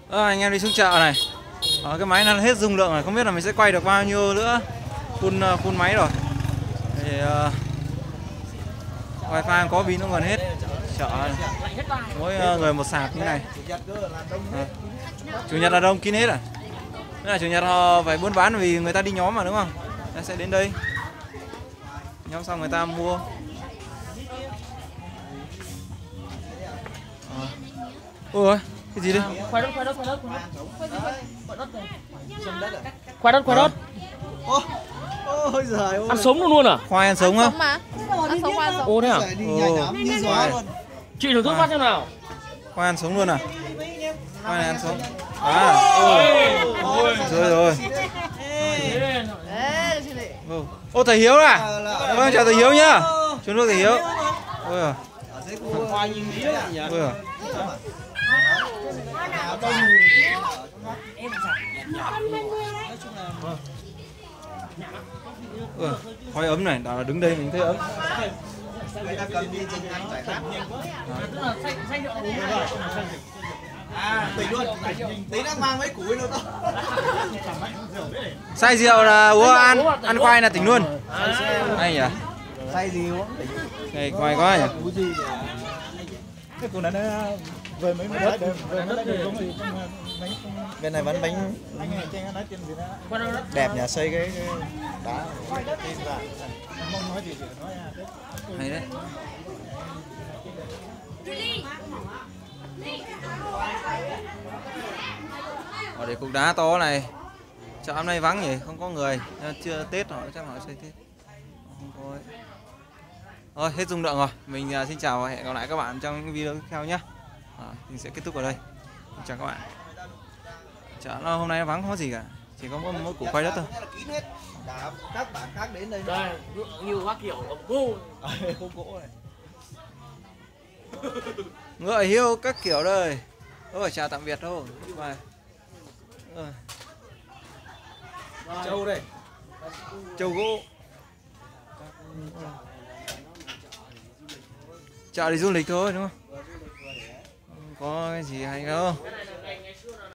Anh em đi xuống chợ này. Cái máy nó hết dung lượng rồi, không biết là mình sẽ quay được bao nhiêu nữa. Full máy rồi. Thì wifi có pin nó gần hết. Chợ này. Mỗi người một sạc như này. Chủ nhật là đông kín hết à? Thế là chủ nhật họ phải buôn bán vì người ta đi nhóm mà đúng không? Nó sẽ đến đây. Nhóm xong người ta mua. Ôi, cái gì đây? Khoai đất. Khoai đất. Ôi giời ơi. Ăn sống luôn à? Khoai ăn sống á? Ăn sống khoai sống. Ô thế à? Như gió luôn. Chị thử thức phát xem nào. Khoai ăn sống luôn à? Khoai này ăn sống. À, ôi. Rồi. Ô thầy Hiếu à? Vâng, chào thầy Hiếu nhá. Chú nước thầy Hiếu. Ôi à. Ôi à. Khoai ấm này, đó là đứng đây mình thấy ấm. Tỉnh luôn. Tí nó mang mấy củi nữa. Say rượu là uống ăn khoai là tỉnh luôn. Hay nhỉ? Say gì uống? Này khoai quá nhỉ? Cái cô này nó về mấy đất bên này vẫn bánh đẹp nhà xây cái đá. Hay đấy. Ở đây cục đá to này. Chợ hôm nay vắng nhỉ, không có người. Chưa Tết rồi, chắc là xây Tết. Không có ấy. Thôi hết dung lượng rồi. Mình xin chào và hẹn gặp lại các bạn trong những video tiếp theo nhé. Mình sẽ kết thúc ở đây. Chào các bạn. Chợ nó hôm nay nó vắng không có gì cả, chỉ có mỗi củ khoai đất thôi. Các bạn khác đến đây. Đây, như hoa kiểu ống gỗ. Không gỗ này. Ngựa hiêu các kiểu đây. Ôi chào tạm biệt thôi. Châu đây. Châu gỗ. Chợ đi du lịch thôi đúng không? Không có cái gì hay đâu.